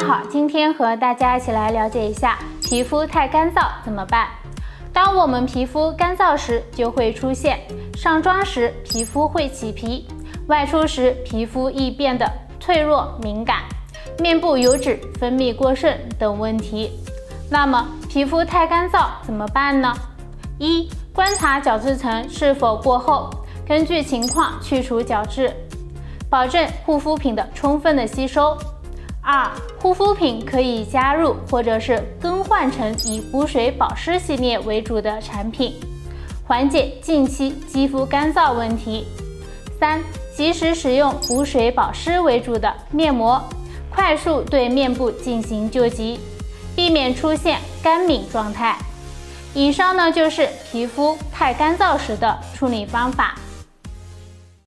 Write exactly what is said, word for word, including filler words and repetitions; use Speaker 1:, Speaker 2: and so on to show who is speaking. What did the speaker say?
Speaker 1: 好，今天和大家一起来了解一下皮肤太干燥怎么办。当我们皮肤干燥时，就会出现上妆时皮肤会起皮，外出时皮肤易变得脆弱敏感，面部油脂分泌过剩等问题。那么皮肤太干燥怎么办呢？一、观察角质层是否过厚，根据情况去除角质，保证护肤品的充分的吸收。二、护肤品可以加入或者是更换成以补水保湿系列为主的产品，缓解近期肌肤干燥问题。三、及时使用补水保湿为主的面膜，快速对面部进行救急，避免出现干敏状态。以上呢就是皮肤太干燥时的处理方法。